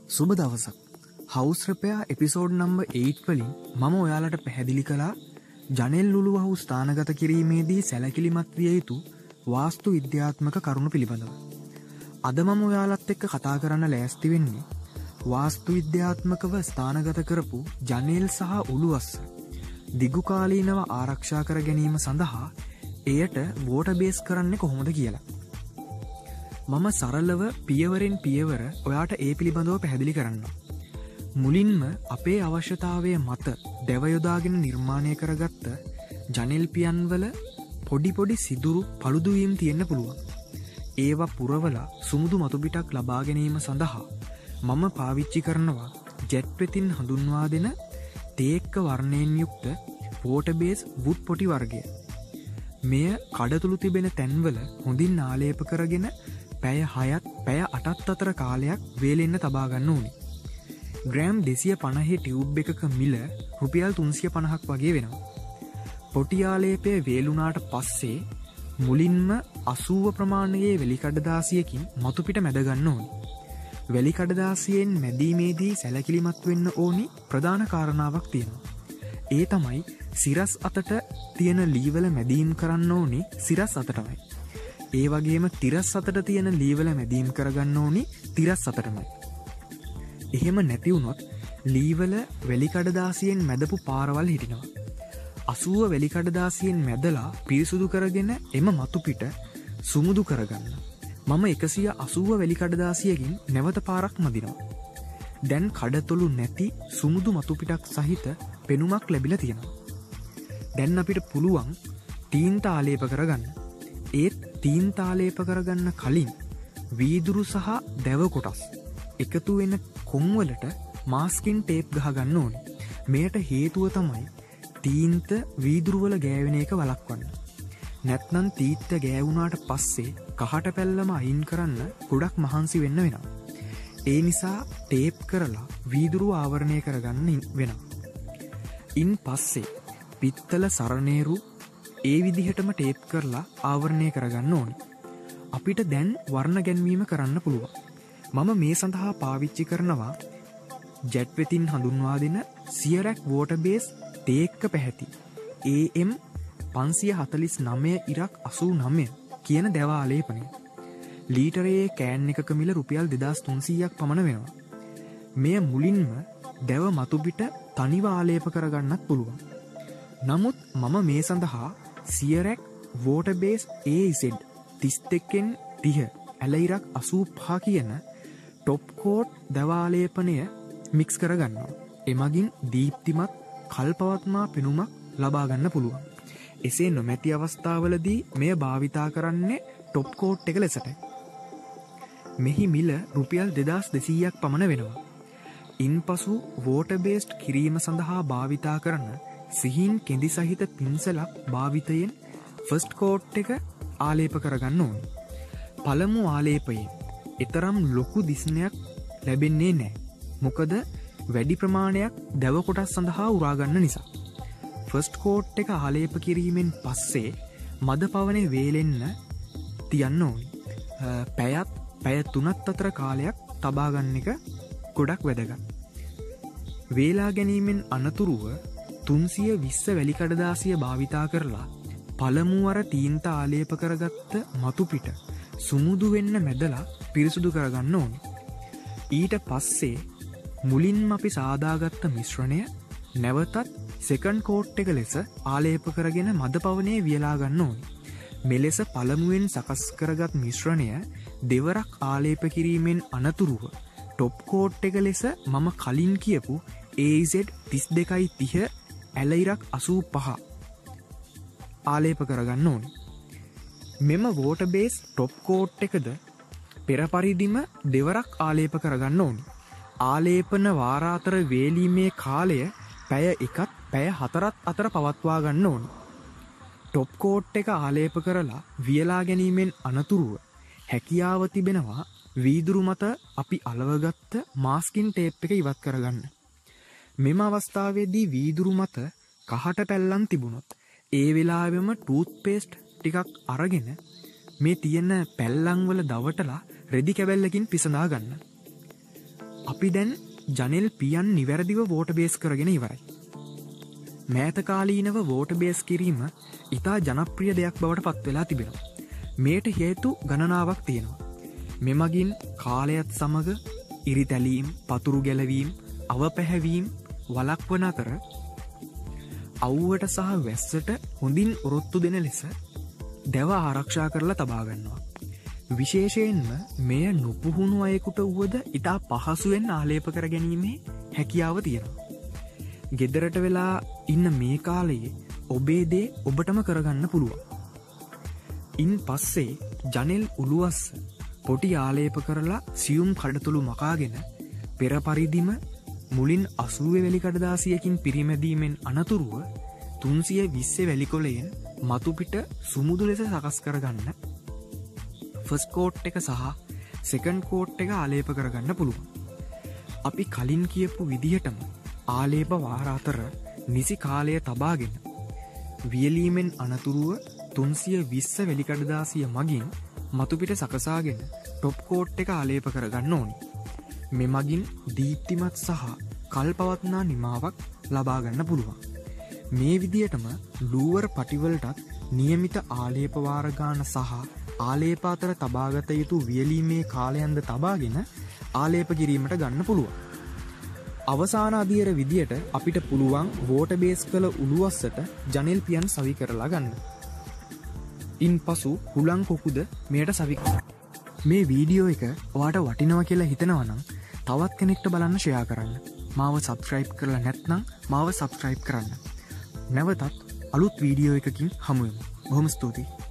සුබ දවසක්. House රිපෙයා episode number 8 වලින් මම ඔයාලට පැහැදිලි කළා ජනෙල් ලුළුවහු ස්ථානගත කිරීමේදී සැලකිලිමත් විය යුතු වාස්තු විද්‍යාත්මක කරුණු පිළිබඳව. අද මම ඔයාලත් එක්ක කතා කරන්න ලෑස්ති වෙන්නේ වාස්තු විද්‍යාත්මකව ස්ථානගත කරපු ජනෙල් සහ උළුවස්ස දිගුකාලීනව ආරක්ෂා කර ගැනීම සඳහා එයට වෝටර් බේස් කරන්නේ කොහොමද කියලා. මම සරලව පියවරෙන් පියවර ඔයාට ඒ පිළිබඳව පැහැදිලි කරන්න. මුලින්ම අපේ අවශ්‍යතාවය මත දැව යොදාගෙන නිර්මාණය කරගත්ත ජනෙල් පියන්වල පොඩි සිදුරු පළුදුවීම් තියෙන්න පුළුවන්. ඒවා පුරවලා සුමුදු මතුපිටක් ලබා ගැනීම සඳහා මම පාවිච්චි කරනවා ජෙට් වෙතින් හඳුන්වා දෙන තේක්ක වර්ණයෙන් යුක්ත වෝටර් බේස් වුඩ් පොටි වර්ගය. මෙය කඩතුළු තිබෙන තැන්වල හොඳින් ආලේප කරගෙන පැය 6ත් පැය 8ත් අතර කාලයක් වේලෙන්න තබා ගන්න ඕනේ. ග්‍රෑම් 250 ටියුබ් එකක මිල රුපියල් 350ක් වගේ වෙනවා. පොටි ආලේපය වේලුණාට පස්සේ මුලින්ම 80 ප්‍රමාණයේ වැලි කඩදාසියකින් මතුපිට මැද ගන්න ඕනේ. වැලි කඩදාසියෙන් මැදීමේදී සැලකිලිමත් වෙන්න ඕනි ප්‍රධාන කාරණාවක් තියෙනවා. ඒ තමයි සිරස් අතට තියෙන ලීවල මැදීම් කරන්න ඕනේ සිරස් අතටමයි. ඒ වගේම තිරස් අතට තියෙන ලීවල මැදීම් කරගන්න ඕනි තිරස් අතටමයි. එහෙම නැති වුණොත් ලීවල වැලි කඩදාසියෙන් මැදපු පාරවල් හිටිනවා. 80 වැලි කඩදාසියෙන් මැදලා පිරිසුදු කරගෙන එම මතුපිට සුමුදු කරගන්න. මම 180 වැලි කඩදාසියකින් නැවත පාරක් මදිනවා. දැන් කඩතොළු නැති සුමුදු මතුපිටක් සහිත පෙනුමක් ලැබිලා තියෙනවා. දැන් අපිට පුළුවන් තීන්ත ආලේප කරගන්න. ඒත් තීන්ත ආලේප කරගන්න කලින් වීදුරු සහ දැව කොටස් එකතු වෙන කොන්වලට මාස්කින් ටේප් ගහගන්න ඕනේ. මෙයට හේතුව තමයි තීන්ත වීදුරු වල ගෑවෙන එක වළක්වන්න. නැත්නම් තීත්ත ගෑවුනාට පස්සේ කහට පැල්ලම අයින් කරන්න ගොඩක් මහන්සි වෙන්න වෙනවා. ඒ නිසා ටේප් කරලා වීදුරු ආවරණය කරගන්න වෙනවා. ඉන් පස්සේ පිත්තල සරණේරු ඒ විදිහටම ටේප් කරලා ආවරණය කරගන්න ඕනි. අපිට දැන් වර්ණ ගැන්වීම කරන්න පුළුවන්. මම මේ සඳහා පාවිච්චි කරනවා ජෙට් වෙතින් හඳුන්වා දෙන සියරැක් වෝටර් බේස් තේක්ක පැහැති AM 549 කියන දැව ආලේපනය. ලීටරයේ කෑන් එකක මිල රුපියල් 2300ක් පමණ වෙනවා. මෙය මුලින්ම දැව මතුපිට තනිව ආලේප කරගන්නත් පුළුවන්. නමුත් මම මේ සඳහා සියරැක් වෝටර් බේස් AZ 32න් 30 ඇලයිරක් 85 කියන ටොප් කෝට් දවාලේපනය මික්ස් කරගන්නවා. එමගින් දීප්තිමත් කල්පවත්මා පෙනුමක් ලබා ගන්න පුළුවන්. එසේ නොමැති අවස්ථාවලදී මෙය භාවිතා කරන්නේ ටොප් කෝට් එක ලෙසටයි. මෙහි මිල රුපියල් 2200ක් පමණ වෙනවා. ඉන්පසු වෝටර් බේස්ඩ් කිරීම සඳහා භාවිතා කරන සිහින් කෙඳි සහිත පින්සලක් භාවිතයෙන් ෆස්ට් කෝට් එක ආලේප කරගන්න ඕන. පළමු ආලේපයෙන් එතරම් ලොකු දිස්නයක් ලැබෙන්නේ නැහැ. මොකද වැඩි ප්‍රමාණයක් දැව කොටස් සඳහා උරාගන්න නිසා. ෆස්ට් කෝට් එක ආලේප කිරීමෙන් පස්සේ මද පවනේ වේලෙන්න තියන්න ඕනි. පැය 3ක් අතර කාලයක් තබා ගන්න එක ගොඩක් වැදගත්. වේලා ගැනීමෙන් අනතුරුව 320 වැලි කඩදාසිය භාවිතා කරලා පළමුවර තීන්ත ආලේප කරගත්ත මතුපිට සුමුදු වෙන්න මැදලා පිරිසුදු කරගන්න ඕනේ. ඊට පස්සේ මුලින්ම අපි සාදාගත්ත මිශ්‍රණය නැවතත් සෙකන්ඩ් කෝට් එක ලෙස ආලේප කරගෙන මද පවනේ වියලා ගන්න ඕනේ. මෙලෙස පළමුවෙන් සකස් කරගත් මිශ්‍රණය දෙවරක් ආලේප කිරීමෙන් අනතුරුව ටොප් කෝට් එක ලෙස මම කලින් කියපු AZ 32.30 ඇලයිරක් 85 ආලේප කරගන්න ඕනේ. මෙම වෝටර් බේස් ටොප් කෝට් එකද පෙර පරිදිම දෙවරක් ආලේප කරගන්න ඕනේ. ආලේපන වාරාතර වේලීමේ කාලය පැය 1ත් පැය 4ත් අතර පවත්වා ගන්න ඕනේ. ටොප් කෝට් එක ආලේප කරලා වියලා ගැනීමෙන් අනතුරුව හැකියාව තිබෙනවා වීදුරු මත අපි අලවගත්ත මාස්කින් ටේප් එක ඉවත් කරගන්න. මෙම අවස්ථාවේදී වීදුරු මත කහට පැල්ලම් තිබුණොත් ඒ වෙලාවෙම ටූත් පේස්ට් ටිකක් අරගෙන මේ තියෙන පැල්ලම් වල දවටලා රෙදි කැබැල්ලකින් පිසඳා ගන්න. අපි දැන් ජනෙල් පියන් නිවැරදිව වෝට බේස් කරගෙන ඉවරයි. මෑතකාලීනව වෝට බේස් කිරීම ඉතා ජනප්‍රිය දෙයක් බවට පත්වෙලා තිබෙනවා. මේට හේතු ගණනාවක් තියෙනවා. මෙමගින් කාලයත් සමග ඉරිතැලීම්, පතුරු ගැලවීම්, අවපැහැවීම් වලක්වන අතර අව්වට සහ වැස්සට හොඳින් ඔරොත්තු දෙන ලෙස දැව ආරක්ෂා කරලා තබාගන්නවා. විශේෂයෙන්ම මෙය නොපුහුණු අයෙකුට වුවද ඉතා පහසුවෙන් ආලේප කර ගැනීමේ හැකියාව තියෙනවා. ගෙදරට වෙලා ඉන්න මේ කාලයේ ඔබේ දේ ඔබටම කරගන්න පුළුවන්. ඉන් පස්සේ ජනෙල් උළුවස්ස පොටි ආලේප කරලා සියුම් කඩතුළු මකාගෙන පෙර පරිදිම මුලින් 80 වැලි කඩදාසියකින් පිරිමැදීමෙන් අනතුරුව 320 වැලිකොලයෙන් මතුපිට සුමුදු ලෙස සකස් කරගන්න ෆස්ට් කෝට් එක සහ සෙකන්ඩ් කෝට් එක ආලේප කරගන්න පුළුවන්. අපි කලින් කියපු විදිහටම ආලේප වාර අතර නිසි කාලය තබාගෙන වියලීමෙන් අනතුරුව 320 වැලි කඩදාසිය මගින් මතුපිට සකසාගෙන ටොප් කෝට් එක ආලේප කරගන්න ඕනි. මෙමගින් දීප්තිමත් සහ කල්පවත්නා නිමාවක් ලබාගන්න පුළුවන්. මේ විදියටම ලූවර් පටිවලටත් නියමිත ආලේප වාර ගාන සහ ආලේප අතර තබාගත යුතු වියලීමේ කාලයන්ද තබාගෙන ආලේප කිරීමට ගන්න පුළුවන්. අවසාන අදියර විදියට අපිට පුළුවන් වෝට බේස් කළ උළුවස්සට ජනෙල් පියන් සවි කරලා ගන්න. ඉන් පසු හුළං කොකුද මෙයට සවි කරන්න. මේ වීඩියෝ එක ඔයාට වටිනව කියලා හිතනවනම් තවත් කෙනෙක්ට බලන්න ෂෙයා කරන්න. මාව සබ්ස්ක්‍රයිබ් කරලා නැත්නම් මාව සබ්ස්ක්‍රයිබ් කරන්න. නැවතත් අලුත් වීඩියෝ එකකින් හමුවෙමු. බොහොම ස්තුතියි.